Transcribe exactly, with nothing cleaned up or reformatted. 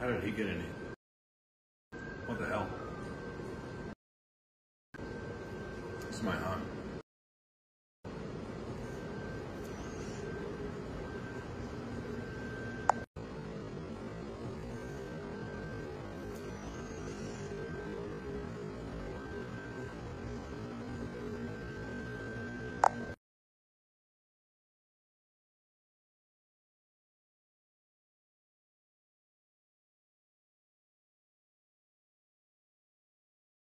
How did he get in here? What the hell? This is my aunt.